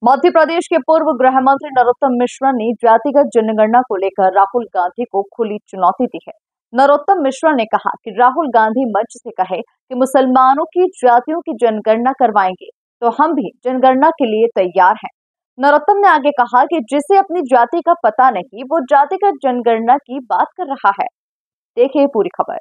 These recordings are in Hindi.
मध्य प्रदेश के पूर्व गृह मंत्री नरोत्तम मिश्रा ने जातिगत जनगणना को लेकर राहुल गांधी को खुली चुनौती दी है। नरोत्तम मिश्रा ने कहा कि राहुल गांधी मंच से कहे कि मुसलमानों की जातियों की जनगणना करवाएंगे तो हम भी जनगणना के लिए तैयार हैं। नरोत्तम ने आगे कहा कि जिसे अपनी जाति का पता नहीं वो जातिगत जनगणना की बात कर रहा है। देखिए पूरी खबर।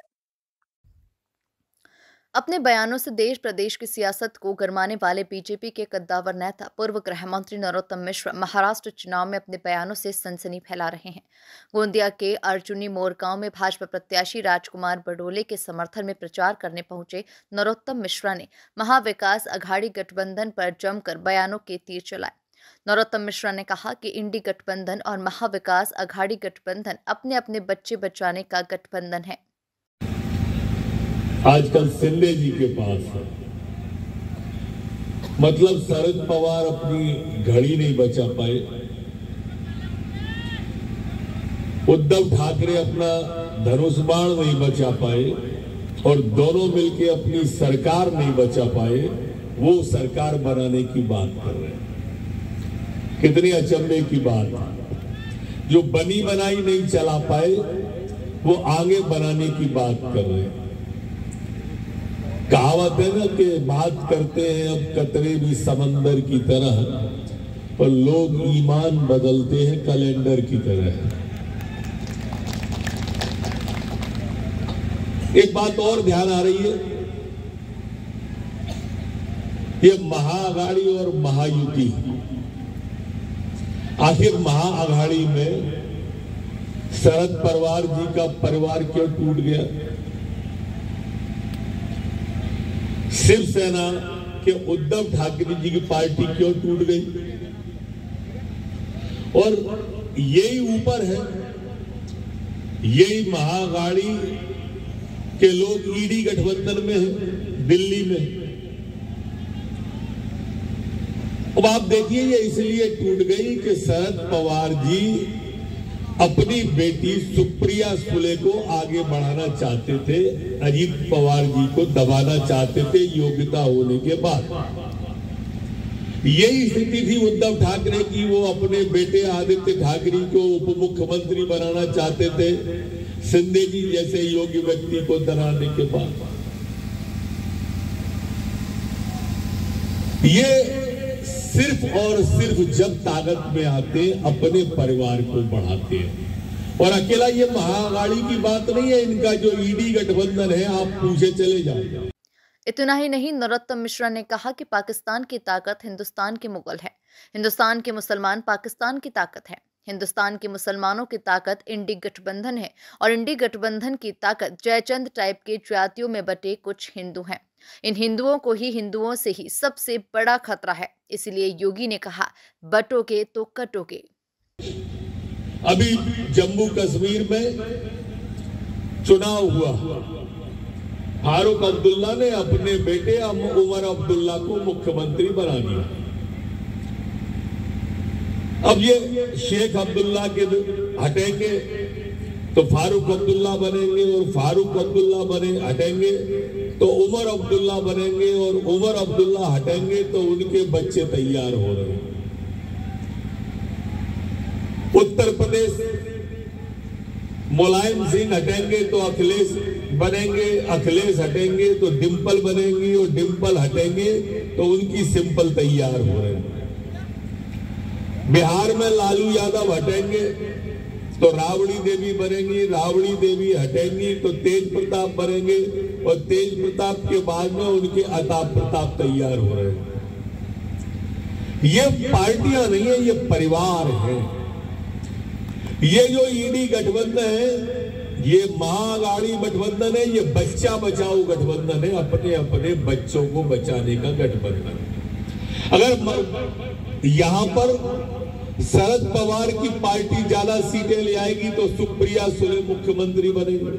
अपने बयानों से देश प्रदेश की सियासत को गरमाने वाले बीजेपी के कद्दावर नेता पूर्व गृह मंत्री नरोत्तम मिश्रा महाराष्ट्र चुनाव में अपने बयानों से सनसनी फैला रहे हैं। गोंदिया के अर्जुनी मोरगांव में भाजपा प्रत्याशी राजकुमार बडोले के समर्थन में प्रचार करने पहुंचे नरोत्तम मिश्रा ने महाविकास अघाड़ी गठबंधन पर जमकर बयानों के तीर चलाए। नरोत्तम मिश्रा ने कहा कि इंडी गठबंधन और महाविकास अघाड़ी गठबंधन अपने अपने बच्चे बचाने का गठबंधन है। आजकल शिंदे जी के पास है, मतलब शरद पवार अपनी घड़ी नहीं बचा पाए, उद्धव ठाकरे अपना धनुष बाण नहीं बचा पाए और दोनों मिलके अपनी सरकार नहीं बचा पाए। वो सरकार बनाने की बात कर रहे हैं। कितनी अचंभे की बात है। जो बनी बनाई नहीं चला पाए वो आगे बनाने की बात कर रहे हैं। कहावत है ना कि बात करते हैं अब कतरे भी समंदर की तरह, पर लोग ईमान बदलते हैं कैलेंडर की तरह। एक बात और ध्यान आ रही है, ये महाअघाड़ी और महायुति, आखिर महाअघाड़ी में शरद पवार जी का परिवार क्यों टूट गया? शिवसेना के उद्धव ठाकरे जी की पार्टी क्यों टूट गई? और यही ऊपर है, यही महाअघाड़ी के लोग ईडी गठबंधन में है दिल्ली में। अब आप देखिए ये इसलिए टूट गई कि शरद पवार जी अपनी बेटी सुप्रिया सुले को आगे बढ़ाना चाहते थे, अजीत पवार जी को दबाना चाहते थे योग्यता होने के बाद। यही स्थिति थी उद्धव ठाकरे की, वो अपने बेटे आदित्य ठाकरे को उप मुख्यमंत्री बनाना चाहते थे शिंदे जी जैसे योग्य व्यक्ति को दराने के बाद। ये सिर्फ और सिर्फ जब ताकत में आते अपने परिवार को बढ़ाते हैं। और अकेला ये महाअघाड़ी की बात नहीं है, इनका जो ईडी गठबंधन है आप पूछे चले जाओ। इतना ही नहीं, नरोत्तम मिश्रा ने कहा कि पाकिस्तान की ताकत हिंदुस्तान के मुगल है, हिंदुस्तान के मुसलमान पाकिस्तान की ताकत है, हिंदुस्तान के मुसलमानों की ताकत इंडी गठबंधन है और इंडी गठबंधन की ताकत जयचंद टाइप के जातियों में बटे कुछ हिंदू हैं। इन हिंदुओं को ही हिंदुओं से ही सबसे बड़ा खतरा है। इसलिए योगी ने कहा, बटोगे तो कटोगे। अभी जम्मू कश्मीर में चुनाव हुआ, फारूक अब्दुल्ला ने अपने बेटे उमर अब्दुल्ला को मुख्यमंत्री बना दिया। अब ये शेख अब्दुल्ला के हटेंगे तो फारूक अब्दुल्ला बनेंगे और फारूक अब्दुल्ला हटेंगे तो उमर अब्दुल्ला बनेंगे और उमर अब्दुल्ला हटेंगे तो उनके बच्चे तैयार हो रहे हैं। उत्तर प्रदेश मुलायम सिंह हटेंगे तो अखिलेश बनेंगे, अखिलेश हटेंगे तो डिंपल बनेंगी और डिंपल हटेंगे तो उनकी सिंपल तैयार हो रहे हैं। बिहार में लालू यादव हटेंगे तो राबड़ी देवी बनेंगी, राबड़ी देवी हटेंगी तो तेज प्रताप बनेंगे और तेज प्रताप के बाद में उनके अताप प्रताप तैयार हो रहे हैं। ये पार्टियां नहीं है, ये परिवार है। ये जो ईडी गठबंधन है ये महाअघाड़ी गठबंधन है, ये बच्चा बचाओ गठबंधन है, अपने अपने बच्चों को बचाने का गठबंधन। अगर यहां पर शरद पवार की पार्टी ज्यादा सीटें ले आएगी तो सुप्रिया सुले मुख्यमंत्री बनेगी।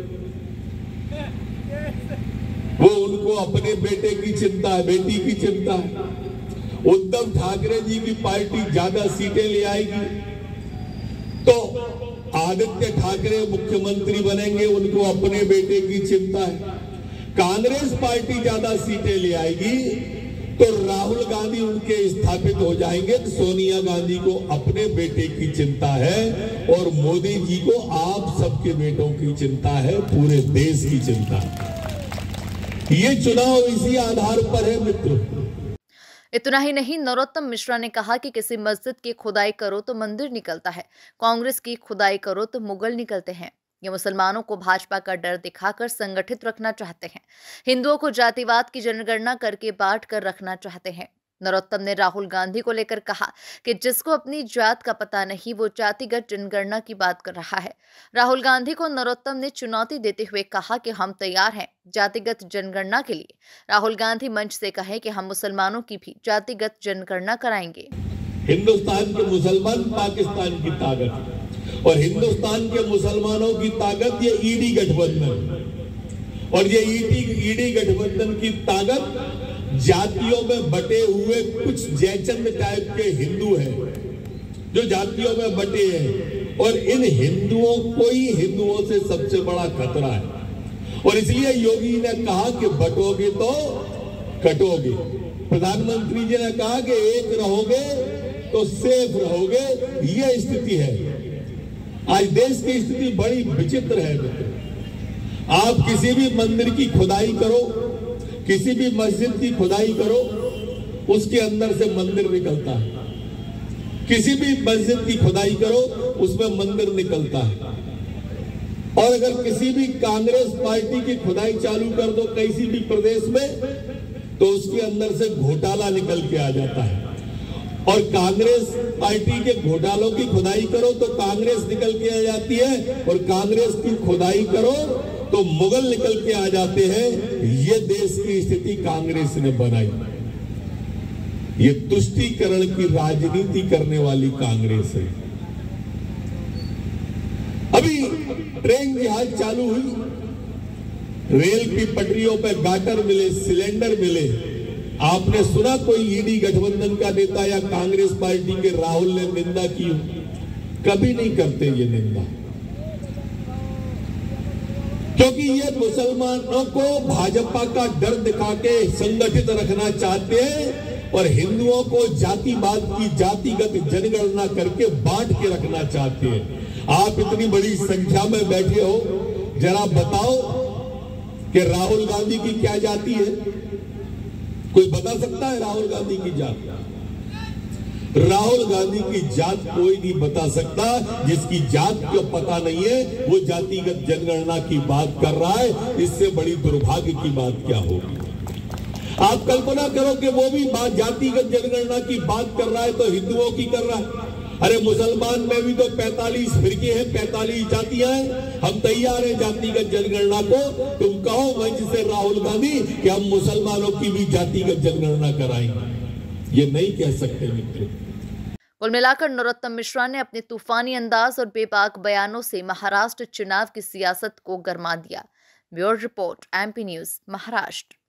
वो उनको अपने बेटे की चिंता है, बेटी की चिंता है। उद्धव ठाकरे जी की पार्टी ज्यादा सीटें ले आएगी तो आदित्य ठाकरे मुख्यमंत्री बनेंगे, उनको अपने बेटे की चिंता है। कांग्रेस पार्टी ज्यादा सीटें ले आएगी तो राहुल गांधी उनके स्थापित हो जाएंगे। तो सोनिया गांधी को अपने बेटे की चिंता है और मोदी जी को आप सबके बेटों की चिंता है, पूरे देश की चिंता है। ये चुनाव इसी आधार पर है मित्रों। इतना ही नहीं, नरोत्तम मिश्रा ने कहा कि किसी मस्जिद की खुदाई करो तो मंदिर निकलता है, कांग्रेस की खुदाई करो तो मुगल निकलते हैं। ये मुसलमानों को भाजपा का डर दिखाकर संगठित रखना चाहते हैं, हिंदुओं को जातिवाद की जनगणना करके बांट कर रखना चाहते हैं। नरोत्तम ने राहुल गांधी को लेकर कहा कि जिसको अपनी जात का पता नहीं वो जातिगत जनगणना की बात कर रहा है। राहुल गांधी को नरोत्तम ने चुनौती देते हुए कहा कि हम तैयार हैं जातिगत जनगणना के लिए। राहुल गांधी मंच से कहे कि हम मुसलमानों की भी जातिगत जनगणना कराएंगे। हिंदुस्तान के मुसलमान पाकिस्तान की ताकत और हिंदुस्तान के मुसलमानों की ताकत ये ईडी गठबंधन, और ये ईडी गठबंधन की ताकत जातियों में बटे हुए कुछ जयचंद टाइप के हिंदू हैं जो जातियों में बटे हैं, और इन हिंदुओं को ही हिंदुओं से सबसे बड़ा खतरा है। और इसलिए योगी ने कहा कि बटोगे तो कटोगे। प्रधानमंत्री जी ने कहा कि एक रहोगे तो सेफ रहोगे। यह स्थिति है आज देश की स्थिति बड़ी विचित्र है मित्र। आप किसी भी मंदिर की खुदाई करो, किसी भी मस्जिद की खुदाई करो, उसके अंदर से मंदिर निकलता है। किसी भी मस्जिद की खुदाई करो, उसमें मंदिर निकलता है। और अगर किसी भी कांग्रेस पार्टी की खुदाई चालू कर दो किसी भी प्रदेश में, तो उसके अंदर से घोटाला निकल के आ जाता है। और कांग्रेस पार्टी के घोटालों की खुदाई करो तो कांग्रेस निकल के आ जाती है, और कांग्रेस की खुदाई करो तो मुगल निकल के आ जाते हैं। ये देश की स्थिति कांग्रेस ने बनाई। ये तुष्टीकरण की राजनीति करने वाली कांग्रेस है। अभी ट्रेन जहाज चालू हुई, रेल की पटरियों पर गाटर मिले, सिलेंडर मिले। आपने सुना कोई ईडी गठबंधन का नेता या कांग्रेस पार्टी के राहुल ने निंदा की हो? कभी नहीं करते ये निंदा, क्योंकि ये मुसलमानों को भाजपा का डर दिखा के संगठित रखना चाहते हैं और हिंदुओं को जातिवाद की जातिगत जनगणना करके बांट के रखना चाहते हैं। आप इतनी बड़ी संख्या में बैठे हो, जरा बताओ कि राहुल गांधी की क्या जाति है? कोई बता सकता है राहुल गांधी की जात? राहुल गांधी की जात कोई नहीं बता सकता। जिसकी जात को पता नहीं है वो जातिगत जनगणना की बात कर रहा है। इससे बड़ी दुर्भाग्य की बात क्या होगी? आप कल्पना करो कि वो भी जातिगत जनगणना की बात कर रहा है तो हिंदुओं की कर रहा है। अरे मुसलमान में भी तो 45 फिरके हैं, 45 जातियां हैं। हम तैयार हैं जातिगत जनगणना को। तुम कहो मंच से राहुल गांधी कि हम मुसलमानों की भी जातिगत जनगणना कराएंगे। ये नहीं कह सकते मित्र। कुल मिलाकर नरोत्तम मिश्रा ने अपने तूफानी अंदाज और बेबाक बयानों से महाराष्ट्र चुनाव की सियासत को गरमा दिया। Bureau report, MP news, Maharashtra.